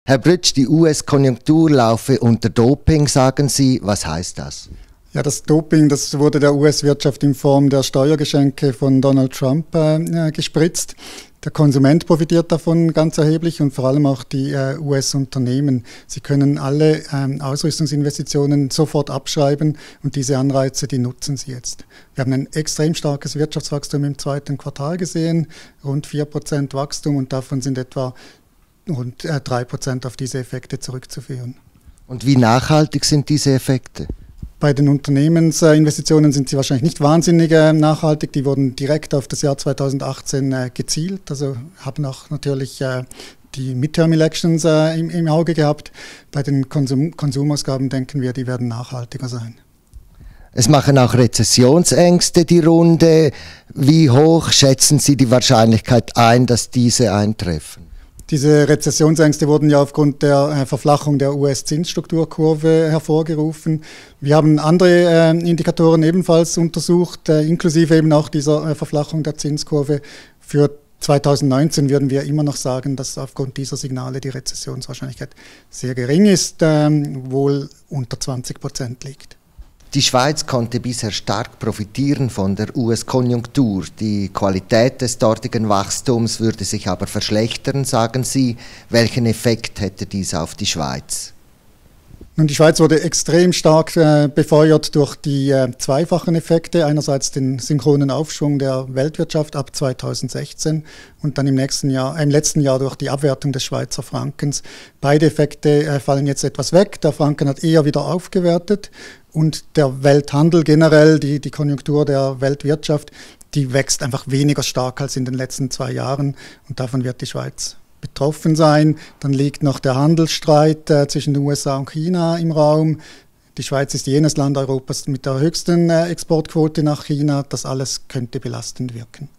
Herr Brütsch, die US-Konjunktur laufe unter Doping, sagen Sie. Was heißt das? Ja, das Doping, das wurde der US-Wirtschaft in Form der Steuergeschenke von Donald Trump gespritzt. Der Konsument profitiert davon ganz erheblich und vor allem auch die US-Unternehmen. Sie können alle Ausrüstungsinvestitionen sofort abschreiben und diese Anreize, die nutzen sie jetzt. Wir haben ein extrem starkes Wirtschaftswachstum im zweiten Quartal gesehen, rund 4% Wachstum, und davon sind etwa rund 3% auf diese Effekte zurückzuführen. Und wie nachhaltig sind diese Effekte? Bei den Unternehmensinvestitionen sind sie wahrscheinlich nicht wahnsinnig nachhaltig. Die wurden direkt auf das Jahr 2018 gezielt, also haben auch natürlich die Midterm-Elections im Auge gehabt. Bei den Konsumausgaben denken wir, die werden nachhaltiger sein. Es machen auch Rezessionsängste die Runde. Wie hoch schätzen Sie die Wahrscheinlichkeit ein, dass diese eintreffen? Diese Rezessionsängste wurden ja aufgrund der Verflachung der US-Zinsstrukturkurve hervorgerufen. Wir haben andere Indikatoren ebenfalls untersucht, inklusive eben auch dieser Verflachung der Zinskurve. Für 2019 würden wir immer noch sagen, dass aufgrund dieser Signale die Rezessionswahrscheinlichkeit sehr gering ist, wohl unter 20% liegt. Die Schweiz konnte bisher stark profitieren von der US-Konjunktur. Die Qualität des dortigen Wachstums würde sich aber verschlechtern, sagen Sie. Welchen Effekt hätte dies auf die Schweiz? Nun, die Schweiz wurde extrem stark befeuert durch die zweifachen Effekte. Einerseits den synchronen Aufschwung der Weltwirtschaft ab 2016 und dann im letzten Jahr durch die Abwertung des Schweizer Frankens. Beide Effekte fallen jetzt etwas weg. Der Franken hat eher wieder aufgewertet und der Welthandel generell, die Konjunktur der Weltwirtschaft, die wächst einfach weniger stark als in den letzten 2 Jahren, und davon wird die Schweiz betroffen sein. Dann liegt noch der Handelsstreit zwischen den USA und China im Raum. Die Schweiz ist jenes Land Europas mit der höchsten Exportquote nach China. Das alles könnte belastend wirken.